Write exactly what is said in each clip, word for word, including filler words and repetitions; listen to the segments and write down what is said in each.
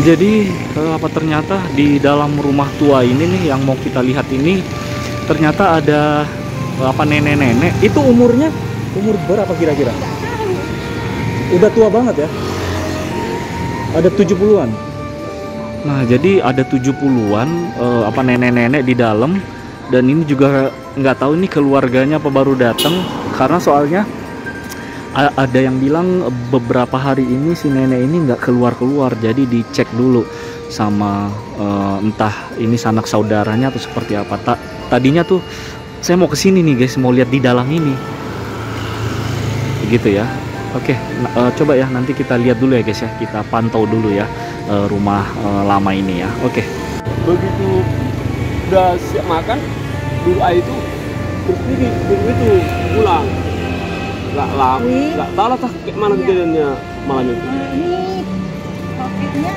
Jadi eh, apa ternyata di dalam rumah tua ini nih yang mau kita lihat ini ternyata ada eh, apa nenek-nenek. Itu umurnya umur berapa kira-kira? Udah tua banget ya. Ada tujuh puluhan. Nah, jadi ada tujuh puluhan eh, apa nenek-nenek di dalam, dan ini juga nggak tahu nih keluarganya apa baru datang, karena soalnya ada yang bilang beberapa hari ini si nenek ini nggak keluar-keluar, jadi dicek dulu sama uh, entah ini sanak saudaranya atau seperti apa. Ta tadinya tuh saya mau kesini nih guys, mau lihat di dalam ini, begitu ya. Oke, nah, uh, coba ya nanti kita lihat dulu ya guys ya, kita pantau dulu ya uh, rumah uh, lama ini ya. Oke. Begitu udah siap makan, dulu air itu terus ini dulu itu pulang. Nggak lama, nggak tahu lah kayak mana kejadiannya malam itu. Ini paketnya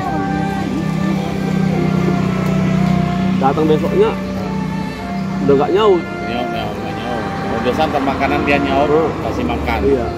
Datang besoknya udah nggak nyaut. Nyaut, nyaut, nggak nyaut. Kalau biasa antar makanan dia nyaut, Oh. kasih makan. Iya.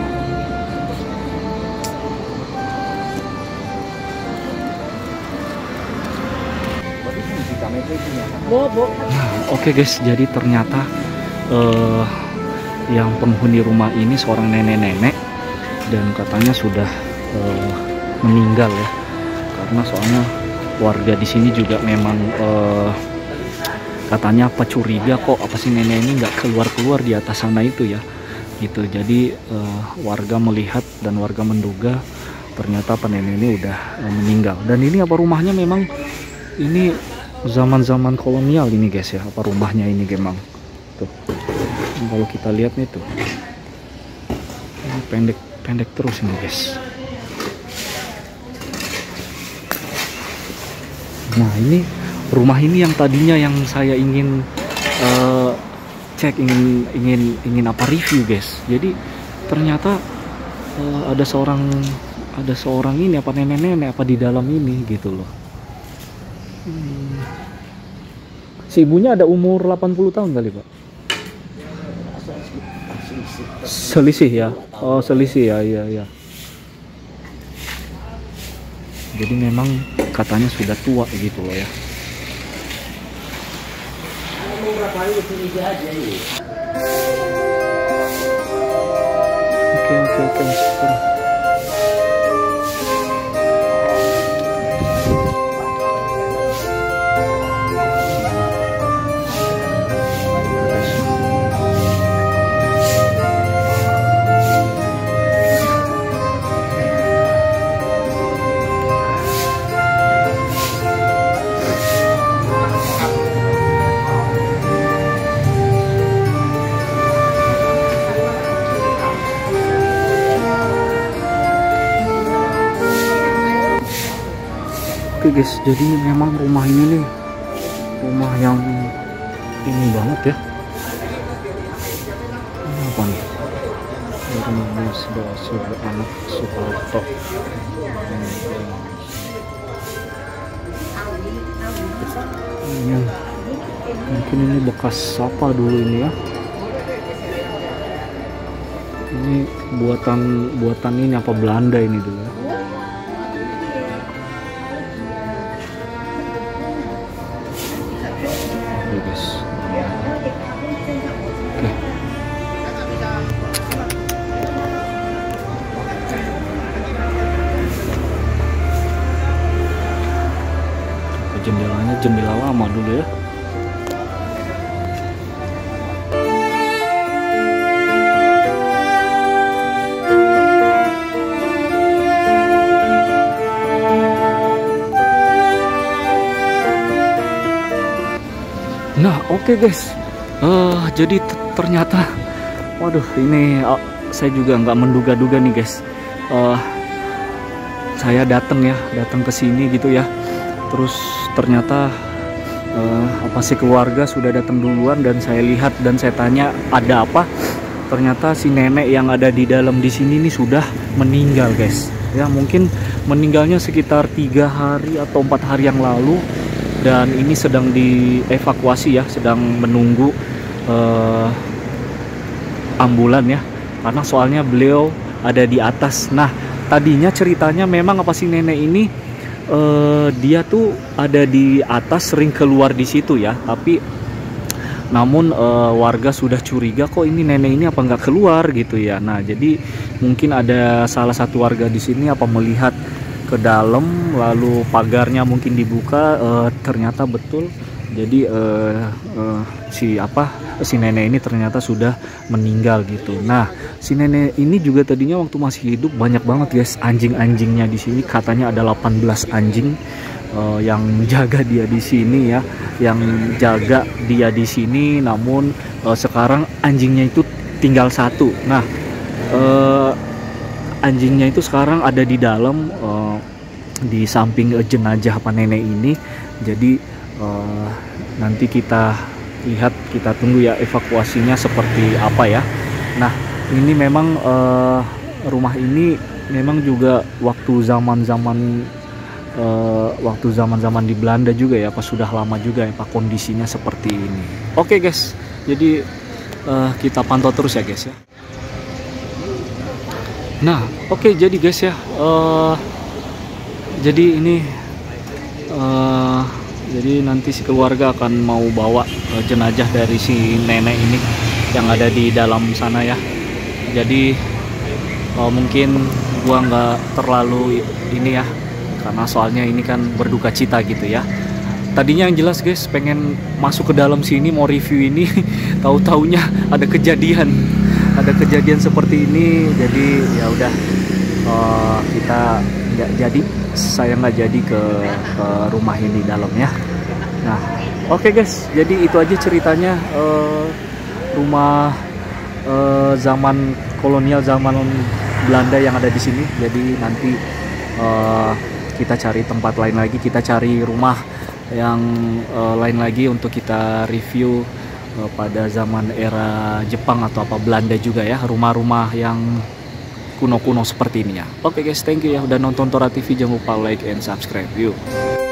Nah, oke guys, jadi ternyata uh, yang penghuni rumah ini seorang nenek-nenek, dan katanya sudah uh, meninggal ya, karena soalnya warga di sini juga memang uh, katanya apa curiga kok apa sih nenek ini nggak keluar-keluar di atas sana itu ya, gitu. Jadi uh, warga melihat dan warga menduga ternyata apa nenek ini udah uh, meninggal. Dan ini apa rumahnya memang ini zaman-zaman kolonial ini guys ya, apa rumahnya ini memang tuh. Kalau kita lihat nih tuh, ini pendek-pendek terus ini guys. Nah ini rumah ini yang tadinya yang saya ingin uh, cek, ingin ingin ingin apa review guys. Jadi ternyata uh, ada seorang ada seorang ini apa nenek-nenek apa di dalam ini gitu loh. Hmm. Si ibunya ada umur delapan puluh tahun kali Pak. Selisih ya. Oh selisih ya, iya iya. Jadi memang katanya sudah tua gitu loh ya. Oke oke oke. Oke guys, jadi memang rumah ini nih rumah yang ini banget ya. Ini apa nih? Rumus Basur anak Soeharto. Ini mungkin ini bekas apa dulu ini ya. Ini buatan buatan ini apa Belanda ini dulu ya. Guys. Oke. Jendelanya jendela lama dulu ya. Nah oke okay guys, uh, jadi ternyata waduh ini uh, saya juga nggak menduga-duga nih guys. uh, saya datang ya datang ke sini gitu ya, terus ternyata uh, apa sih keluarga sudah datang duluan, dan saya lihat dan saya tanya ada apa, ternyata si nenek yang ada di dalam di sini nih sudah meninggal guys ya. Mungkin meninggalnya sekitar tiga hari atau empat hari yang lalu, dan ini sedang dievakuasi ya, sedang menunggu uh, ambulan ya, karena soalnya beliau ada di atas. Nah tadinya ceritanya memang apa sih nenek ini uh, dia tuh ada di atas, sering keluar di situ ya, tapi namun uh, warga sudah curiga kok ini nenek ini apa nggak keluar gitu ya. Nah jadi mungkin ada salah satu warga di sini apa melihat ke dalam, lalu pagarnya mungkin dibuka, uh, ternyata betul. Jadi uh, uh, si apa si nenek ini ternyata sudah meninggal gitu. Nah si nenek ini juga tadinya waktu masih hidup banyak banget guys anjing-anjingnya di sini, katanya ada delapan belas anjing uh, yang jaga dia di sini ya, yang jaga dia di sini. Namun uh, sekarang anjingnya itu tinggal satu. Nah uh, anjingnya itu sekarang ada di dalam, uh, di samping uh, jenazah apa nenek ini. Jadi Uh, nanti kita lihat, kita tunggu ya evakuasinya seperti apa ya. Nah ini memang uh, rumah ini memang juga waktu zaman-zaman uh, waktu zaman-zaman di Belanda juga ya, pas sudah lama juga ya pak kondisinya seperti ini. Oke guys, jadi uh, kita pantau terus ya guys ya. Nah oke jadi guys ya, uh, jadi ini uh, jadi nanti si keluarga akan mau bawa uh, jenazah dari si nenek ini yang ada di dalam sana ya. Jadi uh, mungkin gua nggak terlalu ini ya, karena soalnya ini kan berduka cita gitu ya. Tadinya yang jelas guys pengen masuk ke dalam sini mau review ini, tahu-taunya ada kejadian, ada kejadian seperti ini. Jadi ya udah, uh, kita nggak jadi, saya nggak jadi ke, ke rumah ini dalam ya. Nah oke okay guys, jadi itu aja ceritanya uh, rumah uh, zaman kolonial, zaman Belanda yang ada di sini. Jadi nanti uh, kita cari tempat lain lagi, kita cari rumah yang uh, lain lagi untuk kita review uh, pada zaman era Jepang atau apa Belanda juga ya, rumah-rumah yang kuno-kuno seperti ini ya. Oke okay guys, thank you ya udah nonton Tora T V, jangan lupa like and subscribe yuk.